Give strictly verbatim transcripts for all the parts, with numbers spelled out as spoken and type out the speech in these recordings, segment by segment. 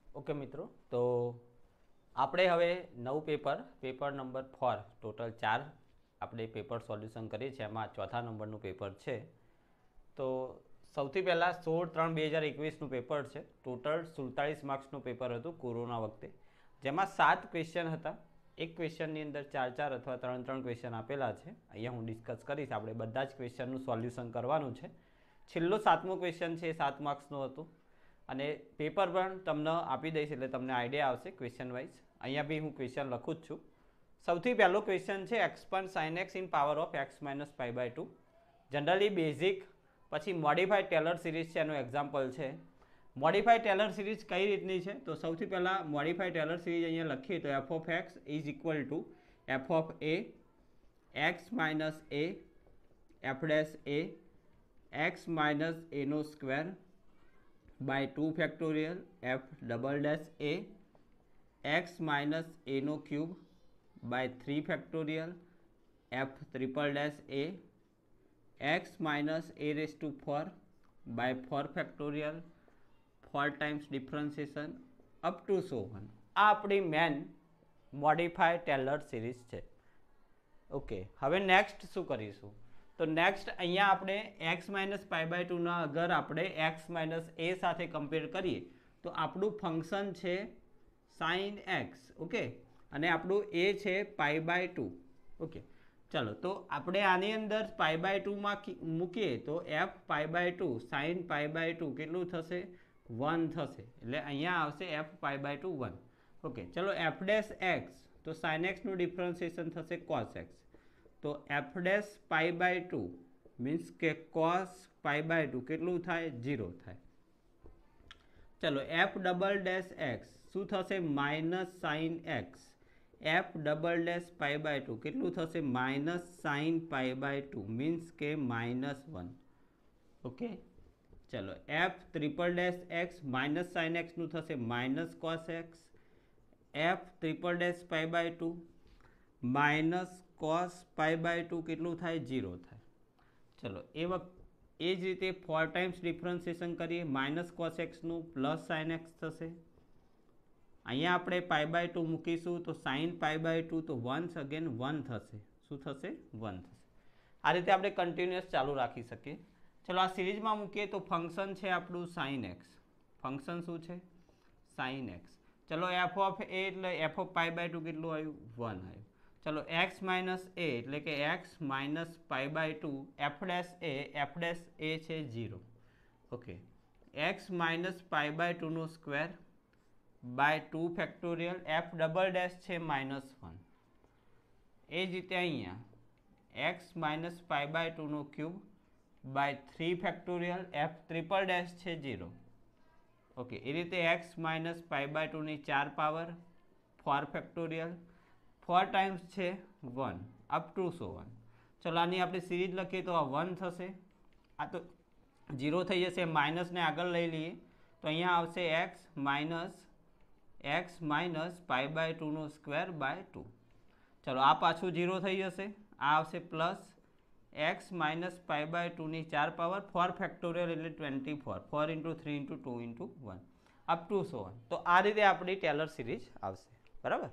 Okay મિત્રો, તો આપણે હવે નવું paper paper number four total ચાર આપણે પેપર સોલ્યુશન કરીએ છીએ. એમાં ચોથા નંબરનું પેપર છે. તો સૌથી પહેલાં સોળ ત્રણ બે હજાર એકવીસનું પેપર છે. ટોટલ સુડતાલીસ માર્ક્સનું પેપર હતું કોરોના વખતે, જેમાં સાત ક્વેશ્ચન હતા. એક ક્વેશ્ચનની અંદર ચાર ચાર અથવા ત્રણ ત્રણ ક્વેશ્ચન આપેલા છે. અહીંયા હું ડિસ્કસ કરીશ. આપણે બધા જ ક્વેશ્ચનનું સોલ્યુશન કરવાનું છે. છેલ્લો સાતમો ક્વેશ્ચન છે એ સાત માર્ક્સનું હતું અને પેપર પણ તમને આપી દઈશ એટલે તમને આઈડિયા આવશે ક્વેશ્ચન વાઇઝ. અહીંયા બી હું ક્વેશ્ચન લખું જ છું. સૌથી પહેલો ક્વેશ્ચન છે expand sine x in power of x minus pi by two. Generally basic, પછી મોડિફાઈડ ટેલર સિરીઝ છે એનું એક્ઝામ્પલ છે. મોડિફાઈડ ટેલર સિરીઝ કઈ રીતની છે? તો સૌથી પહેલાં મોડિફાઈડ ટેલર સિરીઝ અહીંયા લખીએ તો f of x is equal to f of a x minus a f dash a x minus એનો square by two factorial f double dash a x minus એનો cube by three factorial f triple dash a x minus a raise to four by four factorial four times differentiation up to so on. આ આપણી main modified Taylor series છે. Okay, હવે next શું કરીશું? તો next અહીંયા આપણે x minus pi by ટુના અગર આપણે એક્સ માઇનસ એ સાથે કમ્પેર કરીએ તો આપણું ફંક્શન છે સાઇન એક્સ. ઓકે, અને આપણું એ છે પાઈ બાય ટુ. ઓકે, ચલો તો આપણે આની અંદર પાઈ બાય ટુમાં મૂકીએ તો f pi by two sine pi by two કેટલું થશે? વન થશે. એટલે અહીંયા આવશે f pi by two one. Okay, ચલો એફ ડેશ એક્સ, તો સાઇન એક્સનું ડિફરન્સિએશન થશે કોસ એક્સ. તો f dash pi by two means કે કોસ પાઈ બાય ટુ કેટલું થાય? ઝીરો થાય. ચલો એફ ડબલ ડેશ એક્સ શું થશે? Minus sine x. F double dash pi by two કેટલું થશે? Minus sine pi by two means કે માઇનસ વન. ઓકે, ચલો f triple dash x minus sine એક્સનું થશે minus cos x. F triple dash pi by two minus cos pi by two કેટલું થાય? Zero થાય. ચલો એ વખત એ જ રીતે ફોર ટાઈમ્સ ડિફરન્સિએશન કરીએ. માઇનસ કોસ એક્સનું પ્લસ સાઇન એક્સ થશે. અહીંયા આપણે પાઈ બાય ટુ મૂકીશું તો સાઇન પાઈ બાય ટુ તો વન્સ અગેન વન થશે. શું થશે? વન થશે. આ રીતે આપણે કન્ટિન્યુઅસ ચાલુ રાખી શકીએ. ચલો આ સિરીઝમાં મૂકીએ તો ફંક્શન છે આપણું સાઇન એક્સ. ફંક્શન શું છે? Sine x. ચલો એફ ઓફ એ એટલે f of pi by two કેટલું આવ્યું? વન આવ્યું. ચલો એક્સ માઇનસ એ એટલે કે x minus pi by two f dash a f dash a છે zero. Okay, x minus pi by ટુનો square by two factorial f double dash છે minus one. એ જ રીતે અહીંયા એક્સ માઇનસ પાઈ બાય ટુનો cube by three factorial f triple dash છે zero. Okay, એ રીતે એક્સ માઇનસ પાઈ બાય ટુની ચાર power four factorial four times છે one up to so one. ચલો આની આપણે સિરીઝ લખીએ તો આ વન થશે. આ તો ઝીરો થઈ જશે. માઇનસને આગળ લઈ લઈએ તો અહીંયા આવશે x minus x minus pi by ટુનો સ્ક્વેર બાય ટુ. ચલો આ પાછું ઝીરો થઈ જશે. આ આવશે plus x minus pi by ટુની ચાર પાવર ફોર ફેક્ટોરિયલ એટલે twenty four. Four into three into two into one up to so on. તો આ રીતે આપણી ટેલર સિરીઝ આવશે. બરાબર?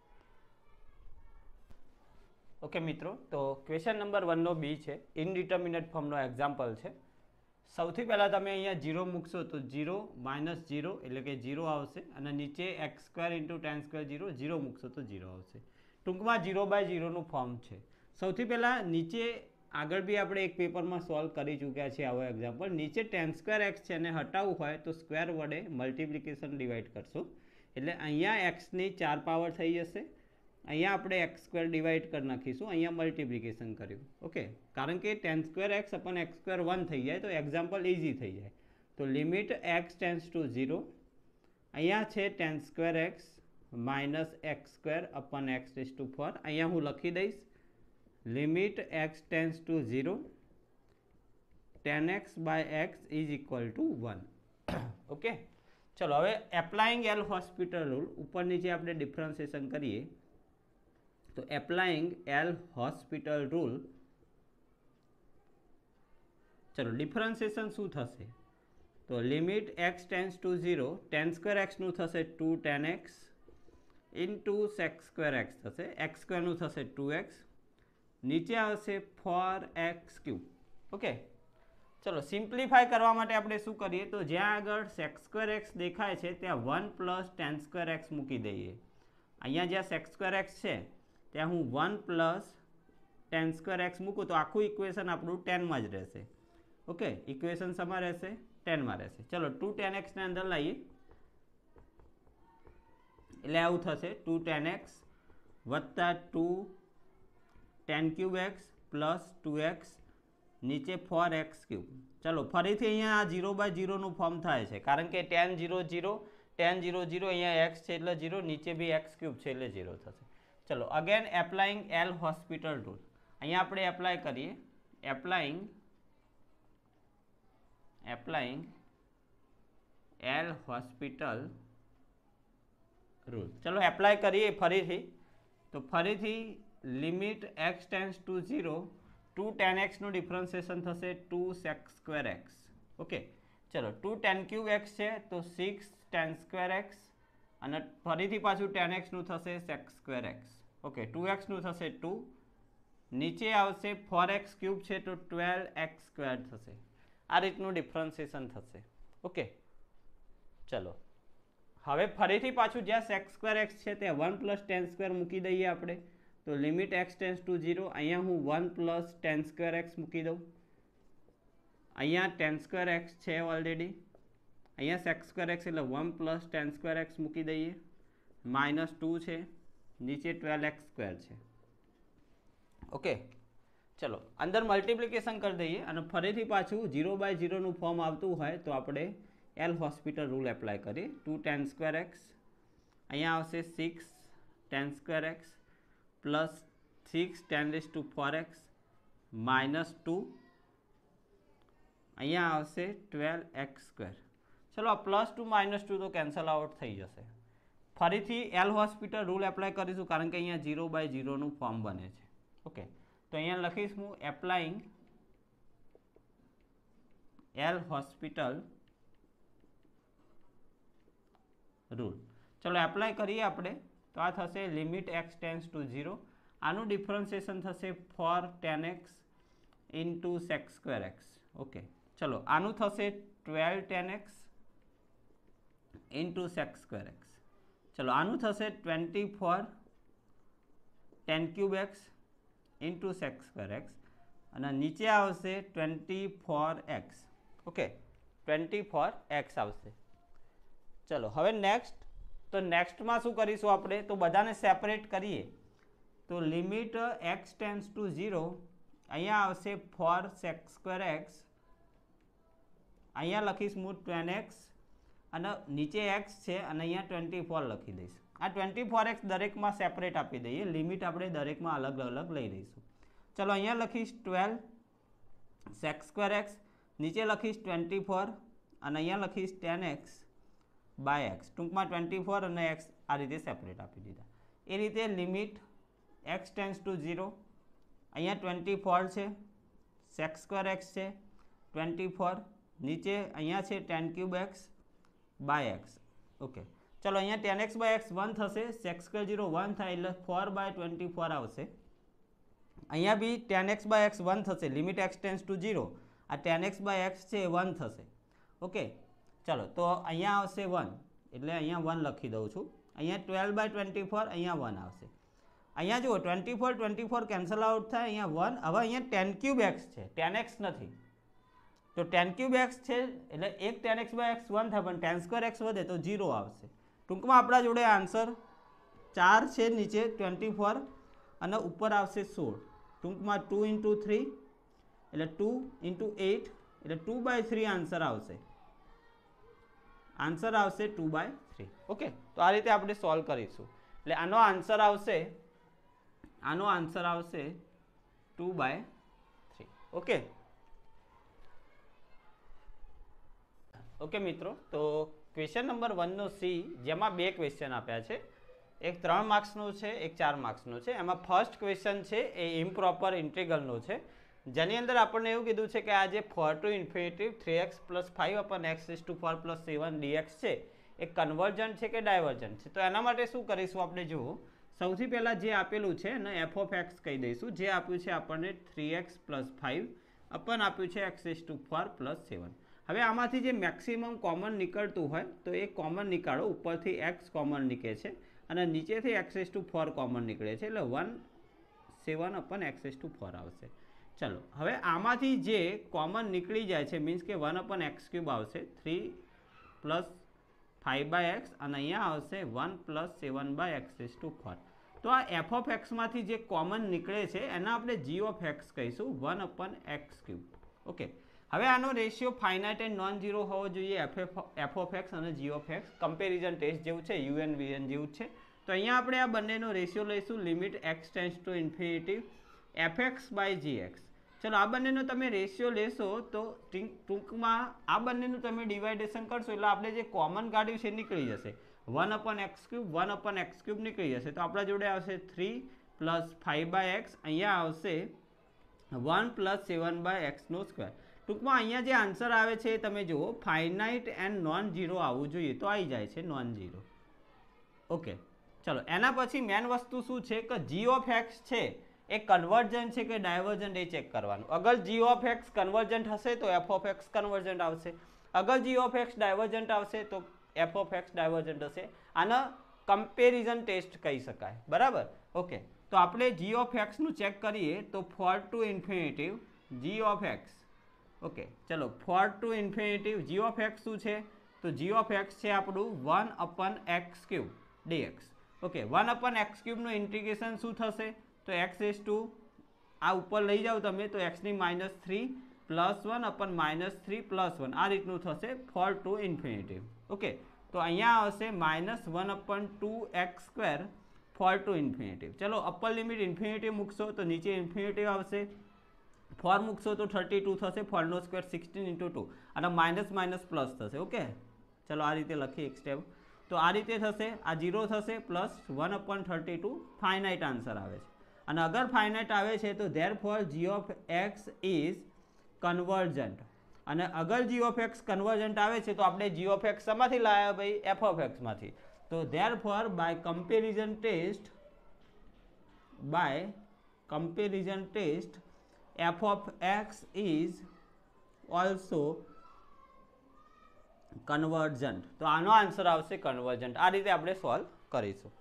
ઓકે મિત્રો, તો ક્વેશ્ચન નંબર વનનો બી છે. ઇનડિટર્મિનેટ ફોર્મનો એક્ઝામ્પલ છે. સૌથી પહેલાં તમે અહીંયા ઝીરો મૂકશો તો ઝીરો માઇનસ ઝીરો એટલે કે ઝીરો આવશે અને નીચે x square into tan square zero zero મૂકશો તો ઝીરો આવશે. ટૂંકમાં ઝીરો બાય ઝીરોનું ફોર્મ છે. સૌથી પહેલાં નીચે આગળ બી આપણે એક પેપરમાં સોલ્વ કરી ચૂક્યા છીએ આવો એક્ઝામ્પલ. નીચે ટેન સ્ક્વેર એક્સ છે એને હટાવવું હોય તો સ્ક્વેર વડે મલ્ટિપ્લિકેશન ડિવાઈડ કરશો એટલે અહીંયા એક્સની ચાર પાવર થઈ જશે. અહીંયા આપણે એક્સ સ્ક્વેર ડિવાઈડ કરી નાખીશું. અહીંયા મલ્ટિપ્લિકેશન કર્યું. ઓકે, કારણ કે tan square x upon x square one થઈ જાય તો એક્ઝામ્પલ ઇઝી થઈ જાય. તો limit x tends to zero. અહીંયા છે tan square x minus x square upon x tends to four. અહીંયા હું લખી દઈશ limit x tends to zero tan x by x is equal to one. Okay, ચલો હવે એપ્લાઇંગ એલ હોસ્પિટલ રૂલ ઉપર નીચે આપણે ડિફરન્સિએશન કરીએ તો એપ્લાઇંગ એલ હોસ્પિટલ રૂલ. ચલો ડિફરન્સિએશન શું થશે? તો limit x tends to zero, tan square એક્સનું થશે two tan x into sec square x થશે, એક્સ સ્ક્વેરનું થશે ટુ એક્સ, નીચે આવશે ફોર એક્સ ક્યુબ. ઓકે, ચલો સિમ્પ્લિફાય કરવા માટે આપણે શું કરીએ, તો જ્યાં આગળ સેક્સ સ્ક્વેર એક્સ દેખાય છે ત્યાં one plus tan square x મૂકી દઈએ. અહીંયા જ્યાં સેક્સ સ્ક્વેર એક્સ છે ત્યાં હું one plus tan square x મૂકું તો આખું ઇક્વેશન આપણું ટેનમાં જ રહેશે. ઓકે, ઇક્વેશન શેમાં રહેશે, ટેનમાં રહેશે. ચલો ટુ ટેન એક્સને અંદર લાવીએ એટલે આવું થશે ટુ ટેન એક્સ વત્તા two tan cube x plus two x નીચે ફોર એક્સ ક્યુબ. ચલો ફરીથી અહીંયા આ ઝીરો બાય ઝીરોનું ફોર્મ થાય છે કારણ કે tan zero zero tan zero zero અહીંયા એક્સ છે એટલે ઝીરો, નીચે બી એક્સ ક્યુબ છે એટલે ઝીરો થશે. ચલો again applying L hospital rule, અહીંયા આપણે એપ્લાય કરીએ, applying applying L hospital rule. ચલો એપ્લાય કરીએ ફરીથી, તો ફરીથી limit x tends to zero, two tan એક્સનું ડિફરન્સિએશન થશે two sec square x. Okay, ચલો ટુ ટેન ક્યુબ એક્સ છે તો સિક્સ ટેન સ્ક્વેર એક્સ અને ફરીથી પાછું ટેન એક્સનું થશે sec square x. Okay, two એક્સનું થશે ટુ, નીચે આવશે ફોર એક્સ ક્યુબ છે તો ટ્વેલ્વ એક્સ સ્ક્વેર થશે. આ રીતનું ડિફરન્સિએશન થશે. ઓકે, ચલો હવે ફરીથી પાછું જ્યાં સેક્સ સ્ક્વેર એક્સ છે ત્યાં વન પ્લસ ટેન સ્ક્વેર મૂકી દઈએ આપણે, તો limit x tends to zero, અહીંયા હું one plus tan square x મૂકી દઉં, અહીંયા ટેન સ્ક્વેર એક્સ છે ઓલરેડી, અહીંયા સેક્સ સ્ક્વેર એક્સ એટલે one plus tan square x મૂકી દઈએ, માઇનસ ટુ છે, નીચે ટ્વેલ્વ એક્સ સ્ક્વેર છે. ઓકે, ચલો અંદર મલ્ટિપ્લિકેશન કરી દઈએ અને ફરીથી પાછું ઝીરો બાય ઝીરોનું ફોર્મ આવતું હોય તો આપણે એલ હોસ્પિટલ રૂલ એપ્લાય કરીએ. ટુ ટેન સ્ક્વેર એક્સ, અહીંયા આવશે six tan square x plus six tan raise to four x minus two, અહીંયા આવશે ટ્વેલ્વ એક્સ સ્ક્વેર. ચલો આ પ્લસ ટુ માઇનસ ટુ તો કેન્સલ આઉટ થઈ જશે. ફરીથી એલ હોસ્પિટલ રૂલ એપ્લાય કરીશું કારણ કે અહીંયા ઝીરો બાય ઝીરોનું ફોર્મ બને છે. ઓકે, તો અહીંયા લખીશ હું એપ્લાઇંગ એલ હોસ્પિટલ રૂલ. ચલો એપ્લાય કરીએ આપણે, તો આ થશે limit x tends to zero, આનું ડિફરન્સિએશન થશે four tan x into sec square x. Okay, ચલો આનું થશે twelve tan x into sec square x. ચલો આનું થશે twenty four tan cube x into sec square x અને નીચે આવશે twenty four x. Okay, twenty four x આવશે. ચલો હવે નેક્સ્ટ, તો નેક્સ્ટમાં શું કરીશું આપણે, તો બધાને સેપરેટ કરીએ, તો limit x tends to zero, અહીંયા આવશે ફોર સેક્સ સ્ક્વેર એક્સ, અહીંયા લખીશ હું ટેન એક્સ અને નીચે એક્સ છે અને અહીંયા ટ્વેન્ટી ફોર લખી દઈશ. આ ટ્વેન્ટી ફોર એક્સ દરેકમાં સેપરેટ આપી દઈએ, લિમિટ આપણે દરેકમાં અલગ અલગ લઈ લઈશું. ચલો અહીંયા લખીશ ટ્વેલ્વ સેક્સ સ્ક્વેર એક્સ, નીચે લખીશ ટ્વેન્ટી ફોર અને અહીંયા લખીશ ટેન એક્સ બાય એક્સ, ટૂંકમાં ટ્વેન્ટી ફોર અને એક્સ આ રીતે સેપરેટ આપી દીધા. એ રીતે limit x tends to zero, અહીંયા ટ્વેન્ટી ફોર છે, સેક્સ સ્ક્વેર એક્સ છે ટ્વેન્ટી ફોર, નીચે અહીંયા છે tan cube x by x. Okay, ચલો અહીંયા tan x by x one થશે, સેક્સ સ્ક્વેર ઝીરો વન થાય એટલે ફોર બાય ટ્વેન્ટી ફોર આવશે. અહીંયા બી tan x by x one થશે, limit x tends to zero, આ ટેન એક્સ બાય એક્સ છે એ વન થશે. ઓકે, ચલો તો અહીંયા આવશે વન એટલે અહીંયા વન લખી દઉં છું, અહીંયા ટ્વેલ્વ બાય ટ્વેન્ટી ફોર અહીંયા વન આવશે. અહીંયા જુઓ twenty four twenty four cancel out થાય, અહીંયા વન. હવે અહીંયા ટેન ક્યુબ એક્સ છે, ટેન એક્સ નથી, તો ટેન ક્યુબ એક્સ છે એટલે એક tan x by x one થાય, પણ ટેન સ્ક્વેર એક્સ વધે તો ઝીરો આવશે. ટૂંકમાં આપણા જોડે આન્સર ચાર છે, નીચે ટ્વેન્ટી ફોર અને ઉપર આવશે સોળ. ટૂંકમાં ટુ ઇન્ટુ થ્રી એટલે ટુ ઇન્ટુ એટ એટલે ટુ બાય થ્રી આન્સર આવશે. આન્સર આવશે ટુ બાય થ્રી. ઓકે, તો આ રીતે આપણે સોલ્વ કરીશું. એટલે આનો આન્સર આવશે આનો આન્સર આવશે two by three. Okay okay મિત્રો, તો ક્વેશ્ચન નંબર વનનો સી, જેમાં બે ક્વેશ્ચન આપ્યા છે, એક ત્રણ માર્ક્સનો છે, એક ચાર માર્ક્સનો છે. એમાં ફર્સ્ટ ક્વેશ્ચન છે એ ઇમ્પ્રોપર ઇન્ટિગ્રલનો છે, જેની અંદર આપણને એવું કીધું છે કે આ જે four to infinity three x plus five upon x is to four plus seven dx છે એ કન્વર્જન્ટ છે કે ડાયવર્જન્ટ છે. તો એના માટે શું કરીશું આપણે, જુઓ સૌથી પહેલાં જે આપેલું છે ને એફ ઓફ એક્સ કહી દઈશું. જે આપ્યું છે આપણને three x plus five upon આપ્યું છે x is to four plus seven. હવે આમાંથી જે મેક્સિમમ કોમન નીકળતું હોય તો એ કોમન નીકાળો. ઉપરથી એક્સ કોમન નીકળે છે અને નીચેથી x is to four common નીકળે છે, એટલે one seven upon x is to four આવશે. ચલો હવે આમાંથી જે કોમન નીકળી જાય છે મીન્સ કે વન અપન એક્સ ક્યુબ આવશે, three plus five by x અને અહીંયા આવશે one plus seven by x is to four. તો આ એફ ઓફ એક્સમાંથી જે કોમન નીકળે છે એના આપણે જી ઓફ એક્સ કહીશું, one upon x cube. Okay, હવે આનો ratio finite and non zero હોવો જોઈએ. એફ એફ ઓફ એક્સ અને g of x comparison test જેવું છે, યુએન વીએન જેવું છે. તો અહીંયા આપણે આ બંનેનો રેશિયો લઈશું, limit x tends to infinity f x by g x. ચલો આ બંનેનો તમે રેશિયો લેશો તો ટૂંકમાં આ બંનેનું તમે ડિવાઇડેશન કરશો એટલે આપણે જે કોમન કાઢ્યું છે નીકળી જશે. One upon x cube one upon x cube નીકળી જશે. તો આપણા જોડે આવશે three plus five by x, અહીંયા આવશે વન પ્લસ સેવન બાય એક્સનો સ્ક્વેર. ટૂંકમાં અહીંયા જે આન્સર આવે છે એ તમે જુઓ, ફાઇનાઇટ એન્ડ નોન ઝીરો આવવું જોઈએ, તો આવી જાય છે નોન ઝીરો. ઓકે, ચલો એના પછી મેન વસ્તુ શું છે કે જી ઓફ એક્સ છે એ કન્વર્જન્ટ છે કે ડાયવર્જન્ટ એ ચેક કરવાનું. અગર જી ઓફ એક્સ કન્વર્જન્ટ હશે તો એફ ઓફ એક્સ કન્વર્જન્ટ આવશે, અગર જી ઓફ એક્સ ડાયવર્જન્ટ આવશે તો એફ ઓફ એક્સ ડાયવર્જન્ટ હશે. આના કમ્પેરિઝન ટેસ્ટ કહી શકાય, બરાબર. ઓકે, તો આપણે જી ઓફ એક્સનું ચેક કરીએ તો four to infinity g of x. Okay, ચલો four to infinity g of x શું છે, તો જી ઓફ એક્સ છે આપણું one upon x cube dx. Okay, one upon x ક્યુબનું ઇન્ટિગ્રેશન શું થશે, તો એક્સ ઇઝ ટુ આ ઉપર લઈ જાઓ તમે તો એક્સની minus three plus one upon minus three plus one આ રીતનું થશે ફોર ટુ ઇન્ફિનિટિવ. ઓકે, તો અહીંયા આવશે minus one upon two x square four to infinity. ચલો અપર લિમિટ ઇન્ફિનિટિવ મૂકશો તો નીચે ઇન્ફિનિટિવ આવશે, ફોર મૂકશો તો થર્ટી ટુ થશે, ફોરનો સ્ક્વેર સિક્સટીન ઇન્ટુ ટુ અને માઇનસ માઇનસ પ્લસ થશે. ઓકે, ચલો આ રીતે લખીએ એક સ્ટેપ. તો આ રીતે થશે, આ ઝીરો થશે plus one upon thirty two finite answer આવે છે. અને અગર ફાઇનાઇટ આવે છે તો therefore g of x is convergent. અને અગર જી ઓફ એક્સ કન્વર્જન્ટ આવે છે તો આપણે જી ઓફ એક્સ શેમાંથી લાવ્યા ભાઈ, એફ ઓફ એક્સમાંથી. તો therefore by comparison test by comparison test f of x is also convergent. તો આનો આન્સર આવશે કન્વર્જન્ટ. આ રીતે આપણે સોલ્વ કરીશું.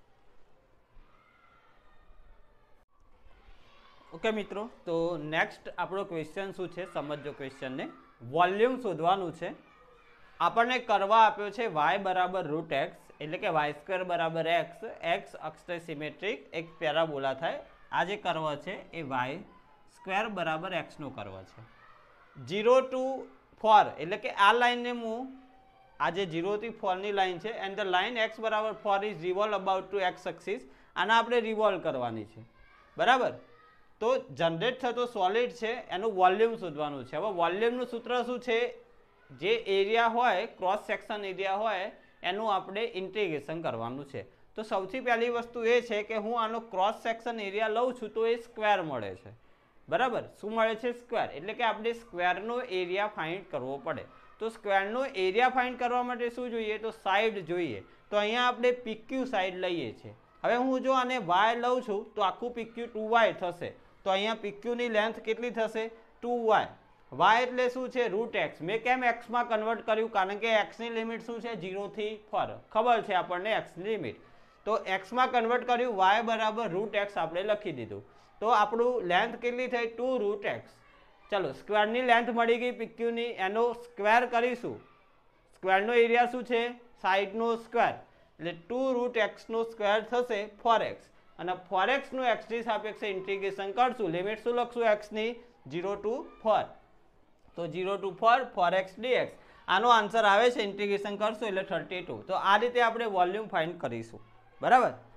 ઓકે મિત્રો, તો નેક્સ્ટ આપણો ક્વેશ્ચન શું છે સમજો ક્વેશ્ચનને. વોલ્યુમ શોધવાનું છે. આપણને કરવા આપ્યો છે વાય બરાબર રૂટ એક્સ, એટલે કે વાય સ્ક્વેર બરાબર એક્સ, એક્સ અક્ષ સિમેટ્રિક એક પેરાબોલા થાય. આ જે કર્વ છે એ વાય સ્ક્વેર બરાબર એક્સનો કર્વ છે. ઝીરો ટુ ફોર એટલે કે આ લાઇનને હું આ જે ઝીરોથી ફોરની લાઇન છે એન્ડ ધ લાઇન એક્સ બરાબર four is revolve about to x axis. આને આપણે રિવોલ્વ કરવાની છે, બરાબર. તો જનરેટ થતો સોલિડ છે એનું વોલ્યુમ શોધવાનું છે. હવે વોલ્યુમનું સૂત્ર શું છે, જે એરિયા હોય ક્રોસ સેક્શન એરિયા હોય એનું આપણે ઇન્ટિગ્રેશન કરવાનું છે. તો સૌથી પહેલી વસ્તુ એ છે કે હું આનો ક્રોસ સેક્શન એરિયા લઉં છું તો એ સ્ક્વેર મળે છે, બરાબર. શું મળે છે, સ્ક્વેર. એટલે કે આપણે સ્ક્વેરનો એરિયા ફાઇન્ડ કરવો પડે. તો સ્ક્વેરનો એરિયા ફાઇન્ડ કરવા માટે શું જોઈએ, તો સાઈડ જોઈએ. તો અહીંયા આપણે પીક્યુ સાઈડ લઈએ છીએ. હવે હું જો આને વાય લઉં છું તો આખું પીક્યુ ટુ વાય થશે. તો અહીંયા પીક્યુની લેન્થ કેટલી થશે, ટુ વાય. વાય એટલે શું છે, રૂટ એક્સ. મેં કેમ એક્સમાં કન્વર્ટ કર્યું, કારણ કે એક્સની લિમિટ શું છે, ઝીરોથી ફોર ખબર છે આપણને એક્સની લિમિટ. તો એક્સમાં કન્વર્ટ કર્યું, વાય બરાબર રૂટ એક્સ આપણે લખી દીધું. તો આપણું લેન્થ કેટલી થઈ, ટુ રૂટ એક્સ. ચલો સ્ક્વેરની લેન્થ મળી ગઈ પીક્યુની, એનો સ્ક્વેર કરીશું. સ્ક્વેરનો એરિયા શું છે, સાઈડનો સ્ક્વેર, એટલે ટુ રૂટ એક્સનો સ્ક્વેર થશે ફોર એક્સ. અને ફોર એક્સનું એક્સની સાપેક્ષે ઇન્ટિગ્રેશન કરશું. લિમિટ શું લખશું એક્સની, ઝીરો ટુ ફોર. તો zero to four four x dx. આનો આન્સર આવે છે ઇન્ટિગ્રેશન કરશું એટલે થર્ટી ટુ. તો આ રીતે આપણે વોલ્યુમ ફાઇન્ડ કરીશું, બરાબર.